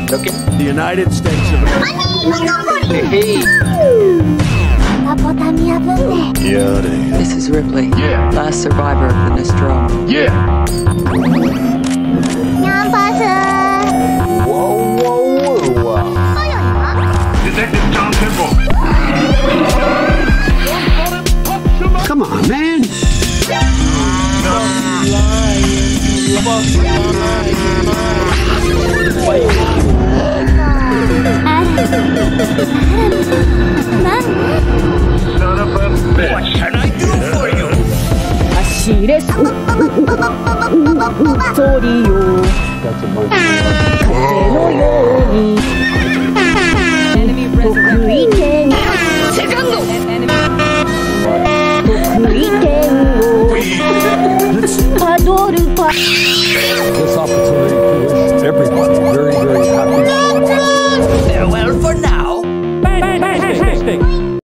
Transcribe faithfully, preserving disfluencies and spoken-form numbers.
Okay. The United States of America. Hey. This is Ripley. Yeah. Last survivor of the Nostromo. Yeah. Whoa, whoa, whoa. Detective John Temple. Come on, man. Son of a bitch. What can I do for you? 走れそりよ風のように得意点セカンド。 得意点をたどるパ This opportunity